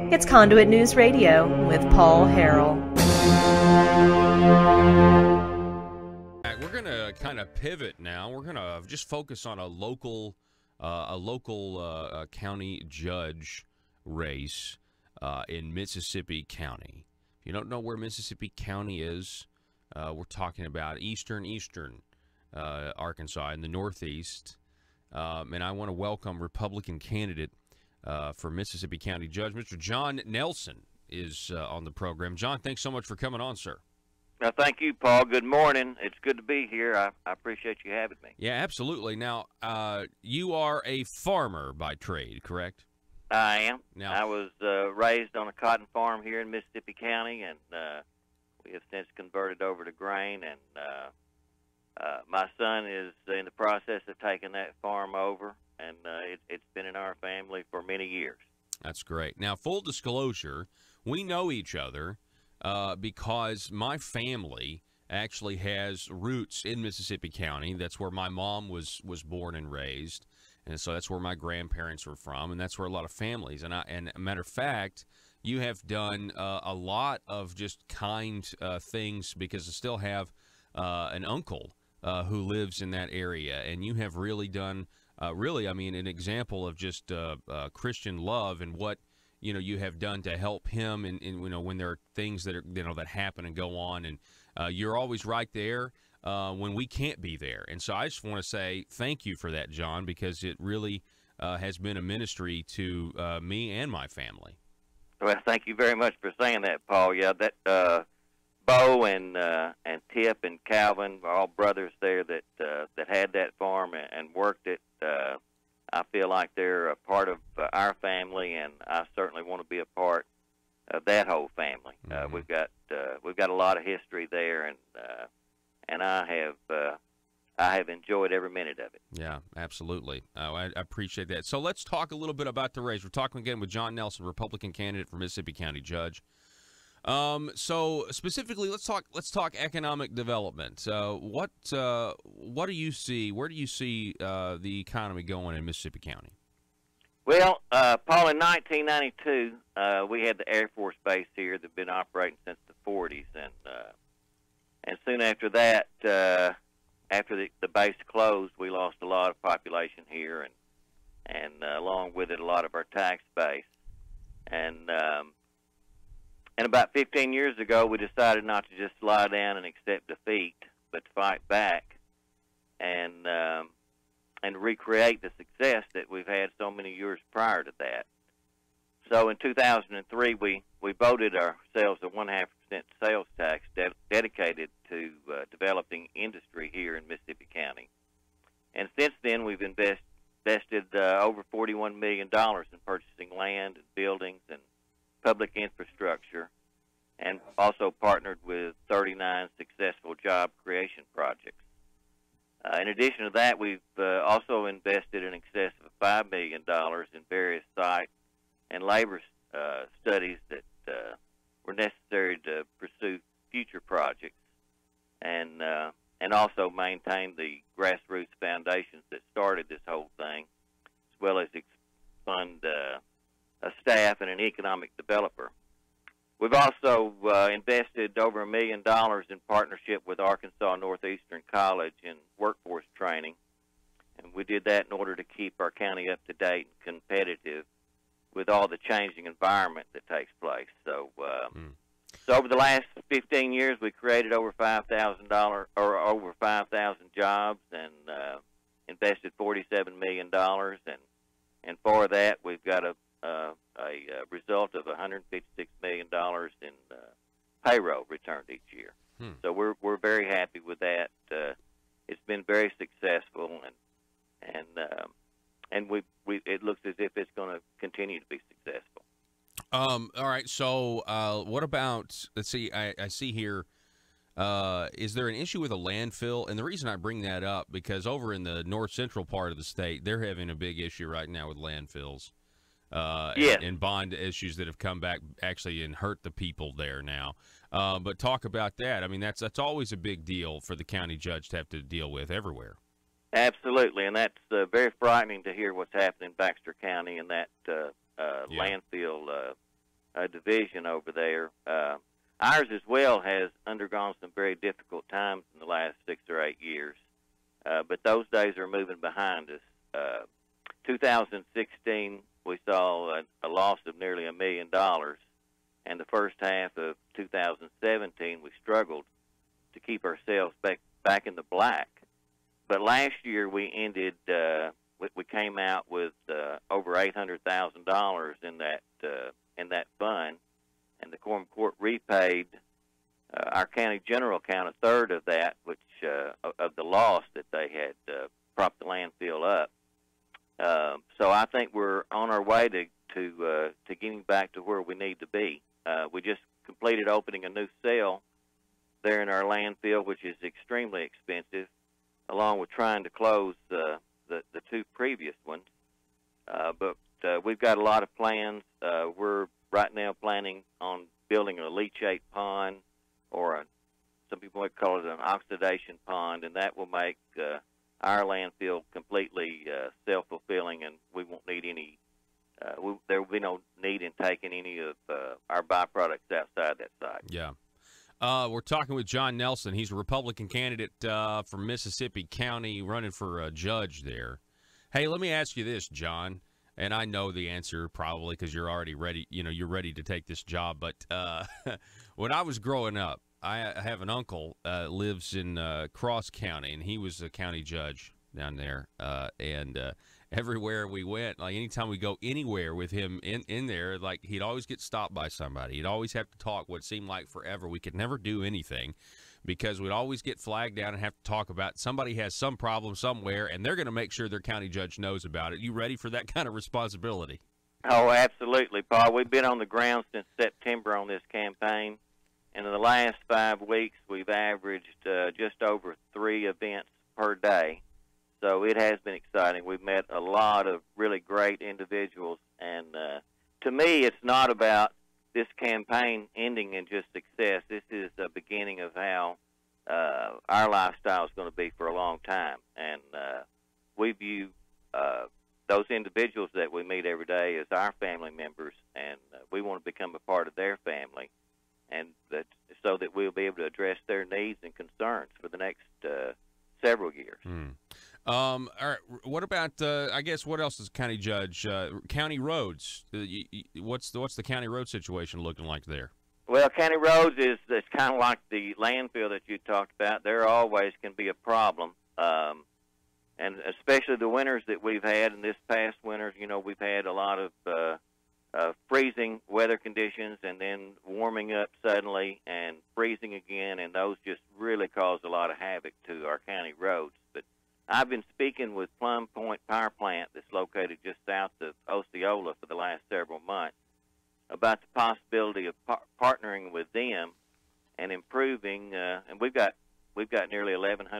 It's Conduit News Radio with Paul Harrell. We're going to kind of pivot now. We're going to just focus on a local county judge race in Mississippi County. If you don't know where Mississippi County is, we're talking about eastern Arkansas in the northeast. And I want to welcome Republican candidate for Mississippi County Judge, Mr. John Nelson, is on the program. John, thanks so much for coming on, sir. Thank you, Paul. Good morning. It's good to be here. I appreciate you having me. Yeah, absolutely. Now, you are a farmer by trade, correct? I am. Now, I was raised on a cotton farm here in Mississippi County, and we have since converted over to grain. And my son is in the process of taking that farm over, and it's been in our family for many years. That's great. Now, full disclosure, we know each other because my family actually has roots in Mississippi County. That's where my mom was born and raised, and so that's where my grandparents were from, and that's where a lot of families. And a matter of fact, you have done a lot of just kind things, because I still have an uncle who lives in that area, and you have really done an example of just Christian love and what you have done to help him, and when there are things that are that happen and go on, and you're always right there when we can't be there. And so I just want to say thank you for that, John, because it really has been a ministry to me and my family. Well, thank you very much for saying that, Paul. Yeah, that Bo and Tip and Calvin are all brothers there that had that farm and worked it. I feel like they're a part of our family, and I certainly want to be a part of that whole family. Mm-hmm. We've got a lot of history there, and I have enjoyed every minute of it. Yeah, absolutely. I appreciate that. So let's talk a little bit about the race. We're talking again with John Nelson, Republican candidate for Mississippi County Judge. So specifically, let's talk economic development. What do you see? Where do you see the economy going in Mississippi County? Well, Paul, in 1992, we had the Air Force Base here that had been operating since the 40s, and soon after that, after the base closed, we lost a lot of population here, and along with it, a lot of our tax base, and about 15 years ago, we decided not to just lie down and accept defeat, but to fight back and recreate the success that we've had so many years prior to that. So in 2003, we voted ourselves a 0.5% sales tax dedicated to developing industry here in Mississippi County. And since then, we've invested over $41 million in purchasing land and buildings and public infrastructure, and also partnered with 39 successful job creation projects. In addition to that, we've also invested in excess of $5 million in various site and labor studies that were necessary to pursue future projects, and also maintain the grassroots foundations that started this whole thing, as well as fund a staff and an economic developer. We've also invested over $1 million in partnership with Arkansas Northeastern College in workforce training, and we did that in order to keep our county up to date and competitive with all the changing environment that takes place. So, so over the last 15 years, we created over $5,000 or over 5,000 jobs, and invested $47 million, and for that, we've got a result of $156 million in payroll returned each year. So we're very happy with that. It's been very successful, and it looks as if it's going to continue to be successful. All right. So what about? Let's see. I see here. Is there an issue with a landfill? And the reason I bring that up, because over in the north central part of the state, they're having a big issue right now with landfills. Yes. And bond issues that have come back actually and hurt the people there now. But talk about that. I mean, that's always a big deal for the county judge to have to deal with everywhere. Absolutely, and that's very frightening to hear what's happening in Baxter County and that landfill division over there. Ours as well has undergone some very difficult times in the last 6 or 8 years, but those days are moving behind us. 2016, we saw a loss of nearly $1 million, and the first half of 2017, we struggled to keep ourselves back in the black. But last year, we ended. We came out with over $800,000 in that fund, and the Quorum Court repaid our county general account a third of that, which of the loss that they had propped the landfill up. So I think we're on our way to getting back to where we need to be. We just completed opening a new cell there in our landfill, which is extremely expensive, along with trying to close the 2 previous ones. But we've got a lot of plans. We're right now planning on building a leachate pond, or some people might call it an oxidation pond, and that will make our landfill completely self-fulfilling, and we won't need any. There will be no need in taking any of our byproducts outside that site. Yeah. We're talking with John Nelson. He's a Republican candidate from Mississippi County, running for a judge there. Hey, let me ask you this, John, and I know the answer probably because you're already ready. You know, you're ready to take this job. But when I was growing up, I have an uncle lives in Cross County, and he was a county judge down there. And everywhere we went, like anytime we go anywhere with him in there, like he'd always get stopped by somebody. He'd always have to talk what seemed like forever. We could never do anything because we'd always get flagged down and have to talk about somebody has some problem somewhere, and they're going to make sure their county judge knows about it. You ready for that kind of responsibility? Oh, absolutely, Paul. We've been on the ground since September on this campaign, and in the last 5 weeks, we've averaged just over 3 events per day. So it has been exciting. We've met a lot of really great individuals, and to me, it's not about this campaign ending in just success. This is the beginning of how our lifestyle is going to be for a long time, and we view those individuals that we meet every day as our family members, and we want to become a part of their family, and so that we'll be able to address their needs and concerns for the next several years. All right. What about? I guess what else is county judge? County roads. What's the county road situation looking like there? Well, county roads is kind of like the landfill that you talked about. There always can be a problem, and especially the winters that we've had. In this past winter, you know, we've had a lot of freezing weather conditions, and then warming up suddenly and freezing again, and those just really cause a lot of havoc to our county roads. But I've been speaking with Plum Point Power Plant that's located just south of Osceola for the last several months about the possibility of partnering with them and improving. And we've got nearly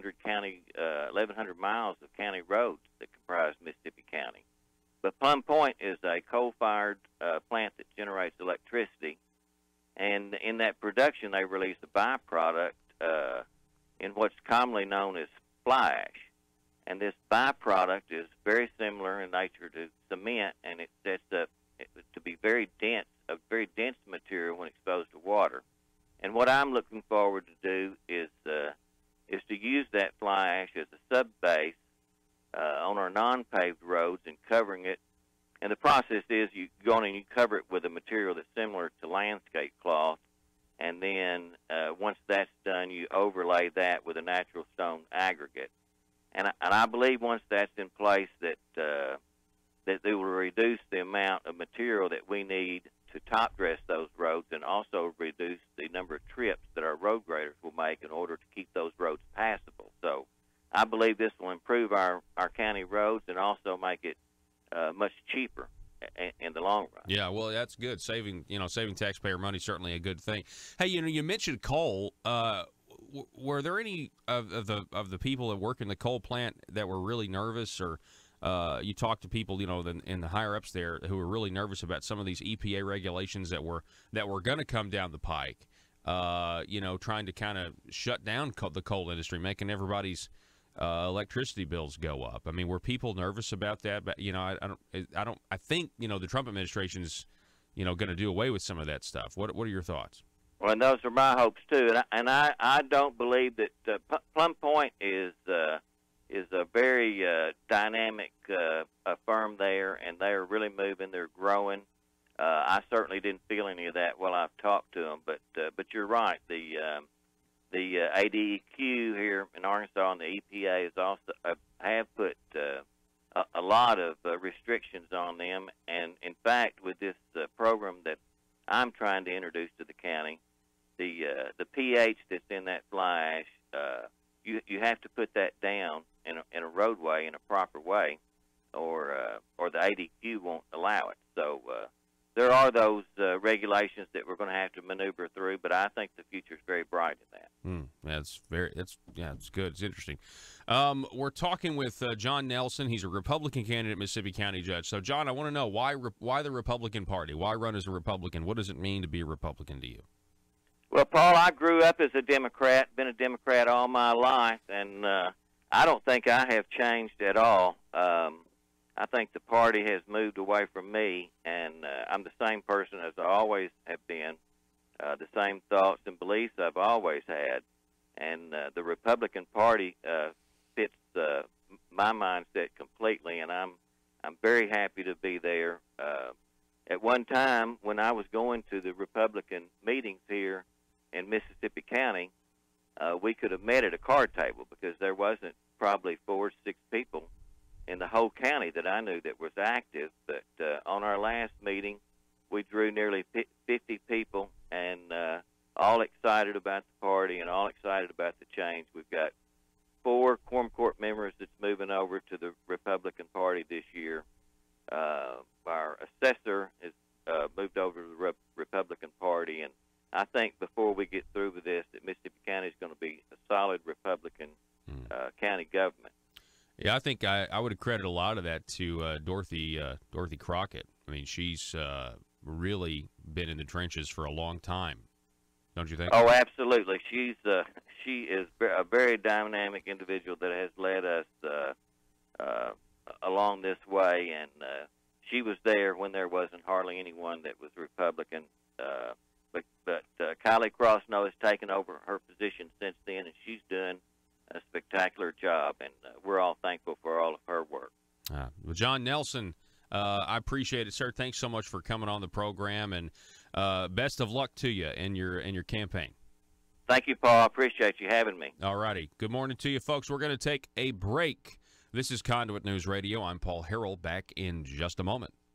1,100 miles of county roads that comprise Mississippi County. But Plum Point is a coal-fired plant that generates electricity, and in that production they release a byproduct in what's commonly known as fly ash. And this byproduct is very similar in nature to cement, and it sets up to be very dense, a very dense material when exposed to water. And what I'm looking forward to do is to use that fly ash as a sub-base on our non-paved roads and covering it. And the process is you go in and you cover it with a material that's similar to landscape cloth, and then once that's done, you overlay that with a natural stone aggregate. And I believe once that's in place that they will reduce the amount of material that we need to top dress those roads, and also reduce the number of trips that our road graders will make in order to keep those roads passable. So I believe this will improve our county roads and also make it much cheaper in the long run. Yeah, well, that's good. Saving taxpayer money, certainly a good thing. Hey, you mentioned coal. Were there any of the people that work in the coal plant that were really nervous, or you talked to people, in the higher ups there who were really nervous about some of these EPA regulations that were going to come down the pike? Trying to kind of shut down the coal industry, making everybody's electricity bills go up. I mean, were people nervous about that? But I think the Trump administration is going to do away with some of that stuff. What are your thoughts? Well, and those are my hopes too, and I don't believe that Plum Point is a very dynamic firm there, and they're really moving. They're growing. I certainly didn't feel any of that while I've talked to them, but you're right. The ADEQ here in Arkansas and the EPA has also have put a lot of restrictions on them, and in fact, with this program that I'm trying to introduce to the county, the pH that's in that fly ash, you have to put that down in a roadway in a proper way, or the ADQ won't allow it. So there are those regulations that we're going to have to maneuver through, but I think the future is very bright in that. It's good. It's interesting. We're talking with John Nelson. He's a Republican candidate, Mississippi County Judge. So, John, I want to know why the Republican Party? Why run as a Republican? What does it mean to be a Republican to you? Well, Paul, I grew up as a Democrat, been a Democrat all my life, and I don't think I have changed at all. I think the party has moved away from me, and I'm the same person as I always have been, the same thoughts and beliefs I've always had, and the Republican Party fits my mindset completely, and I'm very happy to be there. At one time, when I was going to the Republican meetings here in Mississippi County, we could have met at a card table because there wasn't probably 4 or 6 people in the whole county that I knew that was active. But on our last meeting, we drew nearly 50 people, and all excited about the party and all excited about the change. We've got 4 quorum court members that's moving over to the Republican Party this year. Our assessor has moved over to the Republican Party, and I think before we get through with this, that Mississippi County is going to be a solid Republican county government. Yeah, I think I would credit a lot of that to Dorothy Crockett. I mean, she's really been in the trenches for a long time, don't you think? Oh, absolutely. She is a very dynamic individual that has led us along this way, and she was there when there wasn't hardly anyone that was Republican. But Kylie Crossnow has taken over her position since then, and she's doing a spectacular job, and we're all thankful for all of her work. Well, John Nelson, I appreciate it, sir. Thanks so much for coming on the program, and best of luck to you in your campaign. Thank you, Paul. I appreciate you having me. All righty. Good morning to you, folks. We're going to take a break. This is Conduit News Radio. I'm Paul Harrell. Back in just a moment.